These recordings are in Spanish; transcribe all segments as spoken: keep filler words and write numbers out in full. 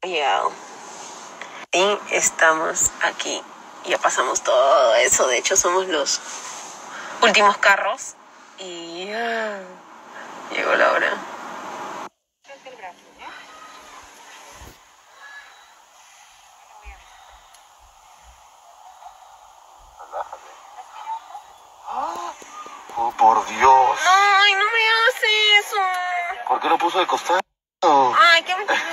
Llegado. Y estamos aquí. Ya pasamos todo eso. De hecho, somos los últimos carros. Y ah, llegó la hora. Oh, por Dios. Ay, no me haces eso. ¿Por qué lo puso de costado? Ay, qué... Gracias.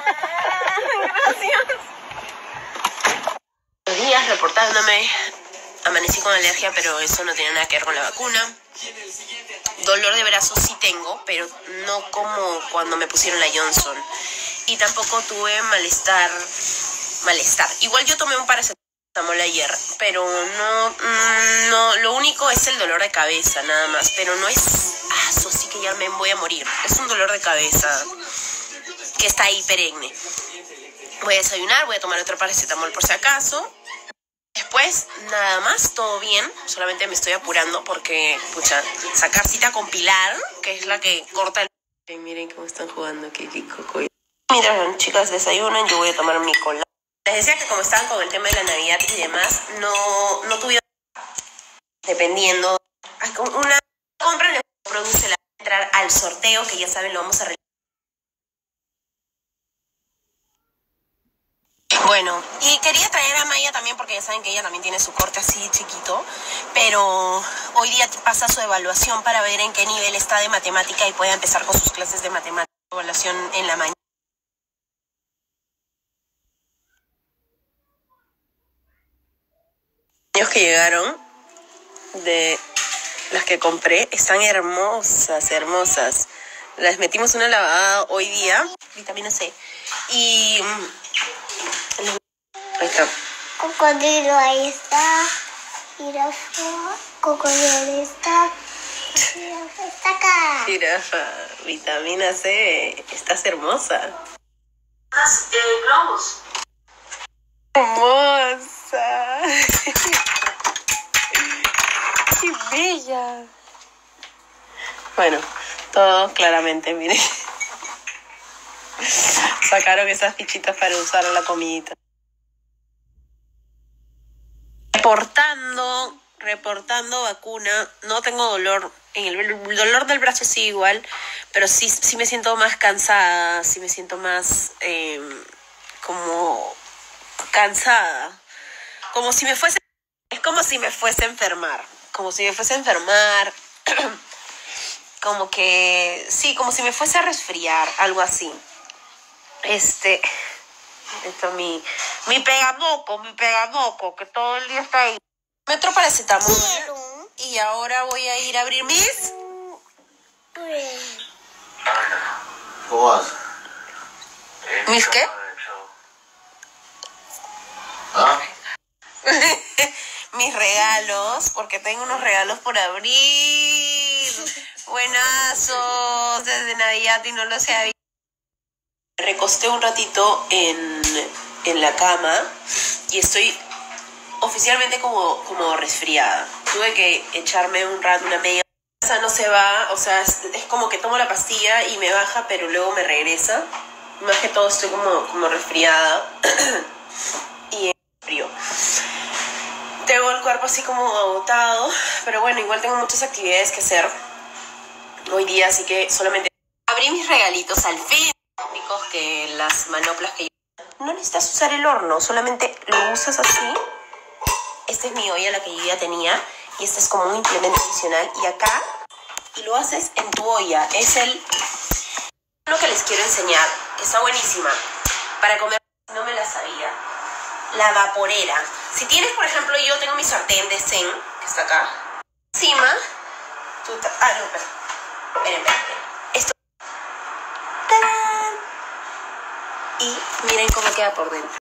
Los días reportándome. Amanecí con alergia, pero eso no tiene nada que ver con la vacuna. Dolor de brazos sí tengo, pero no como cuando me pusieron la Johnson. Y tampoco tuve malestar. Malestar. Igual yo tomé un paracetamol ayer, pero no, no, lo único es el dolor de cabeza, nada más. Pero no es, ah, eso sí que ya me voy a morir. Es un dolor de cabeza que está ahí perenne. Voy a desayunar, voy a tomar otro paracetamol por si acaso. Después, nada más, todo bien. Solamente me estoy apurando porque, pucha, sacar cita con Pilar, que es la que corta el... Ay, miren cómo están jugando, qué rico. Mientras las chicas desayunan, yo voy a tomar mi cola. Les decía que como estaban con el tema de la Navidad y demás, no, no tuvieron... Dependiendo... Una compra les produce la entrar al sorteo, que ya saben, lo vamos a realizar. Bueno, y quería traer a Maya también porque ya saben que ella también tiene su corte así chiquito, pero hoy día pasa su evaluación para ver en qué nivel está de matemática y puede empezar con sus clases de matemática, evaluación en la mañana. Los que llegaron de las que compré están hermosas, hermosas. Las metimos una lavada hoy día, vitamina C, y... Ahí está. Cocodrilo, ahí está. Jirafa, cocodrilo, ahí está. Jirafa está acá. Jirafa, vitamina C, estás hermosa. Más eh, globos. Hermosa. Qué bella. Bueno, todo claramente, miren. Sacaron esas fichitas para usar en la comidita. Reportando, reportando vacuna. No tengo dolor. En el, el dolor del brazo sí igual, pero sí, sí me siento más cansada, sí me siento más eh, como cansada. Como si me fuese, es como si me fuese a enfermar. Como si me fuese a enfermar. Como que, sí, como si me fuese a resfriar, algo así. Este, esto mi, mi pegamoco, mi pegamoco, que todo el día está ahí. Me otro paracetamol y ahora voy a ir a abrir mis... ¿Cómo vas? ¿Mis qué? ¿Ah? Mis regalos, porque tengo unos regalos por abrir. Buenazos, desde Navidad y no los he abierto. Me recosté un ratito en, en la cama y estoy oficialmente como, como resfriada. Tuve que echarme un rato, una media. Esa no se va, o sea, es, es como que tomo la pastilla y me baja, pero luego me regresa. Más que todo estoy como, como resfriada y frío. Tengo el cuerpo así como agotado, pero bueno, igual tengo muchas actividades que hacer hoy día, así que solamente abrí mis regalitos al fin. Que las manoplas que yo... No necesitas usar el horno, solamente lo usas así. Esta es mi olla, la que yo ya tenía, y este es como un implemento adicional. Y acá, y lo haces en tu olla. Es el... Lo que les quiero enseñar, que está buenísima, para comer, no me la sabía. La vaporera. Si tienes, por ejemplo, yo tengo mi sartén de Zen, que está acá. Encima, tú... Ah, no, espera. Esperen, esperen. Esto... ¡Tarán! Y miren cómo queda por dentro.